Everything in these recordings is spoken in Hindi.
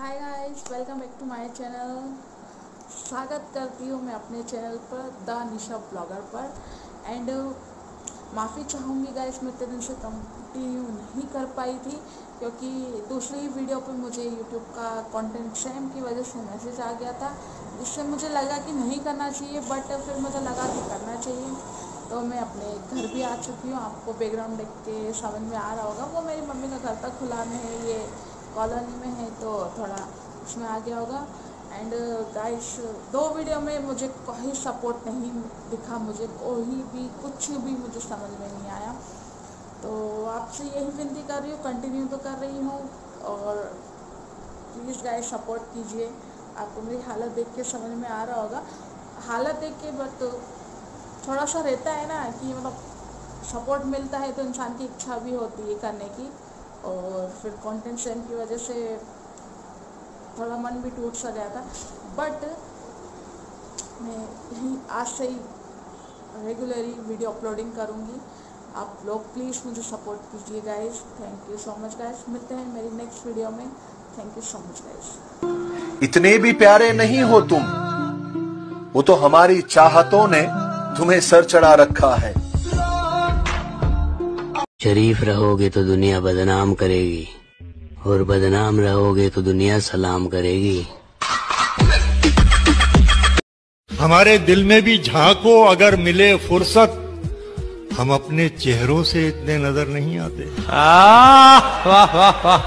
Hi guys, welcome back to my channel. स्वागत करती हूँ मैं अपने चैनल पर द निशा ब्लॉगर पर। एंड माफ़ी चाहूँगी गाइस, मैं इतने दिन से कंटिन्यू नहीं कर पाई थी क्योंकि दूसरी वीडियो पे मुझे यूट्यूब का कंटेंट सेम की वजह से मैसेज आ गया था, जिससे मुझे लगा कि नहीं करना चाहिए, बट फिर मुझे लगा कि करना चाहिए। तो मैं अपने घर भी आ चुकी हूँ। आपको बैकग्राउंड देख के समझ में आ रहा होगा, वो मेरी मम्मी का घर तक खुला में है, ये कॉलोनी में है तो थोड़ा उसमें आ गया होगा। एंड गाइस, दो वीडियो में मुझे कोई सपोर्ट नहीं दिखा, मुझे कोई भी कुछ भी मुझे समझ में नहीं आया। तो आपसे यही विनती कर रही हूँ, कंटिन्यू तो कर रही हूँ, और प्लीज़ गाइस सपोर्ट कीजिए। आपको मेरी हालत देख के समझ में आ रहा होगा, हालत देख के, बट थोड़ा सा रहता है ना कि मतलब सपोर्ट मिलता है तो इंसान की इच्छा भी होती है करने की, और फिर कंटेंट सेम की वजह से थोड़ा मन भी टूट सा गया था। बट मैं यही आज से ही रेगुलरली वीडियो अपलोडिंग करूँगी। आप लोग प्लीज़ मुझे सपोर्ट कीजिए guys. Thank you so much guys, मिलते हैं मेरी नेक्स्ट वीडियो में। Thank you so much guys. इतने भी प्यारे नहीं हो तुम, वो तो हमारी चाहतों ने तुम्हें सर चढ़ा रखा है। शरीफ रहोगे तो दुनिया बदनाम करेगी, और बदनाम रहोगे तो दुनिया सलाम करेगी। हमारे दिल में भी झांको अगर मिले फुर्सत, हम अपने चेहरों से इतने नजर नहीं आते। वाह वाह वाह।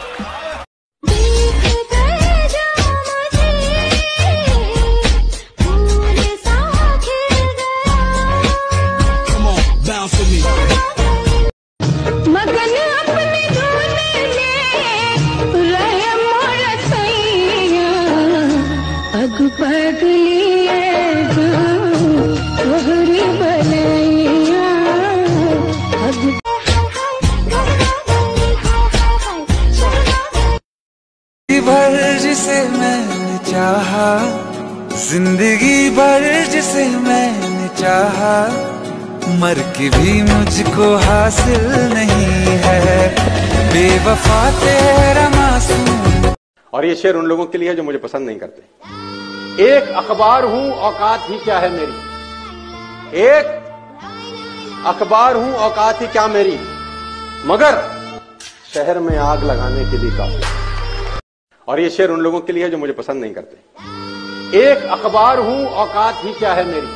भर जिसे मैंने चाहा, जिंदगी भर जिसे मैंने चाहा, मर के भी मुझको हासिल नहीं है बेवफा तेरा मासूम। और ये शेर उन लोगों के लिए है जो मुझे पसंद नहीं करते। एक अखबार हूं औकात ही क्या है मेरी, एक अखबार हूं औकात ही क्या मेरी, मगर शहर में आग लगाने के लिए काफी। और ये शेर उन लोगों के लिए है जो मुझे पसंद नहीं करते। एक अखबार हूं औकात ही क्या है मेरी,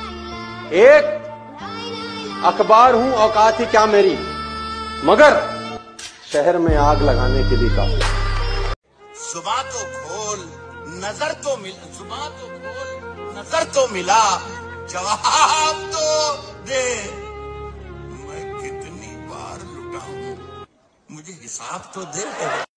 एक अखबार हूं औकात ही क्या मेरी, मगर शहर में आग लगाने के लिए काफी। सुबह तो खोल नजर तो मिला, सुबह तो खोल नजर तो मिला, जवाब तो दे मैं कितनी बार लुटाऊं, मुझे हिसाब तो दे।